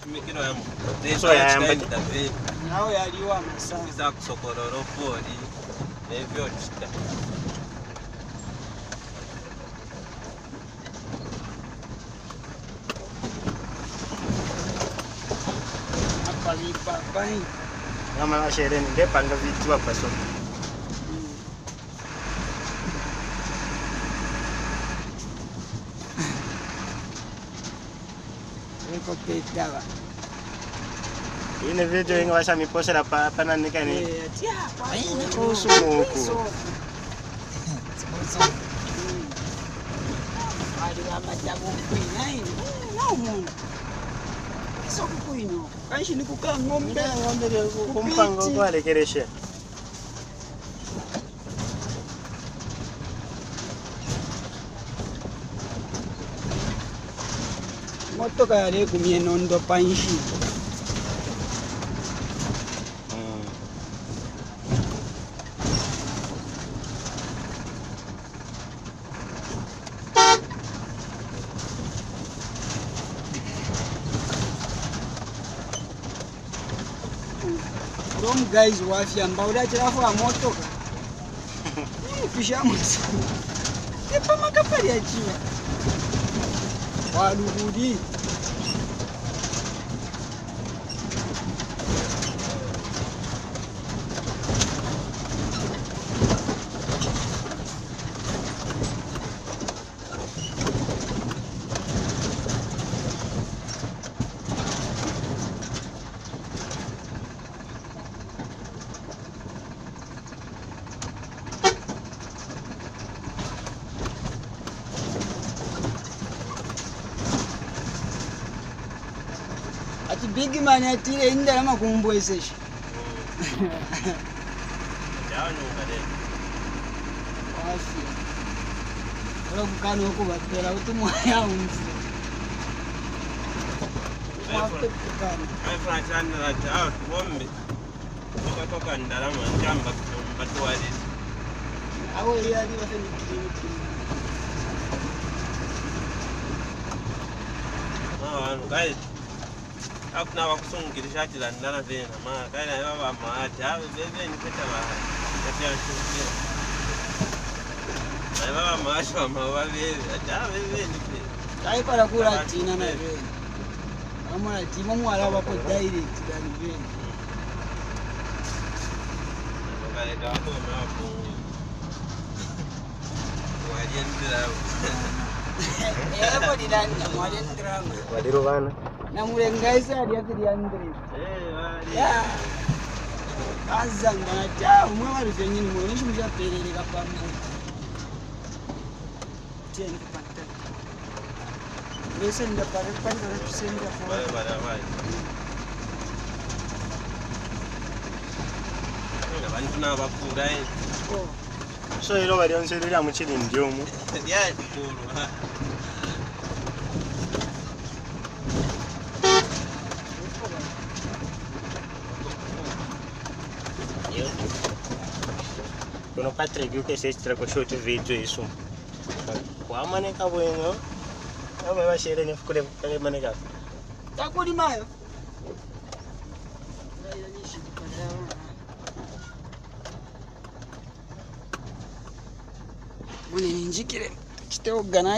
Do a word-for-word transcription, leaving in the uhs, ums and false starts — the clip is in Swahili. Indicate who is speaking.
Speaker 1: Mikino yamu.
Speaker 2: So ya yamba.
Speaker 3: Nawe yaliwa masanga.
Speaker 1: Isa kusokororo poli. Nebyo chita.
Speaker 3: Apa lipa pai.
Speaker 2: Ngama shere ni de panga vitu hapa so.
Speaker 3: Eko petava.
Speaker 2: Ine video inga wasa mi posa la pa pana nika ni.
Speaker 3: Eh, tia kwa
Speaker 2: Ine kuhusu Mungu.
Speaker 3: Ali amajabu kwina ini. Na umuntu. Iso kukwino. Kanshi nikuka ngombe
Speaker 2: Ngombe kumpango kwa lekeresha.
Speaker 3: motoka yale kumye nondo panshi. From guys wafya mbauda chirafu wa motoka. Pisha musi. Tepa makapari ya chima. Walugudi. Ati big man atire indala makumbweseshi.
Speaker 1: Jano ngale.
Speaker 3: Wafi. Ola kukano okubatera utumwa yaunzi. Wafi kukano.
Speaker 1: Ai frachana la chao tuombe. Toka toka ndalama njamba batwali.
Speaker 3: Awo yali wafeni kliniki.
Speaker 1: Ah, guys. Hakuna wakusungirisha kila ndana tena maana kana baba maacha bebe ni peta bahari katia shughuli na baba maasha mawa bebe acha bebe ni pe
Speaker 3: Kai para kula tina na bebe ama tima mwala wapo direct dali bebe
Speaker 1: kale kapo na hapo waliendera
Speaker 3: Eko dilanda mwalendra
Speaker 2: Wadiro bana.
Speaker 3: na mulengaisa ali akili andre.
Speaker 1: eh wali
Speaker 3: Ya. Azanga ta umwe wali fenyini mwe nisho mjapelele kapambo. Tieni kupata. Bese nda pare pande na tusenda kwa.
Speaker 1: wale wale wale abantu nabakunda eh
Speaker 3: Oh.
Speaker 2: So ilo bali onserera mu kiri ndyomu.
Speaker 1: ya dikuru ha
Speaker 2: Kuno Patrick yuke se extra ko shoot video isu. Kwa maneka bwengo. Aba bashere ne fukule kale maneka.
Speaker 3: Takuli mayo. Mune ninjikire. Kiteogana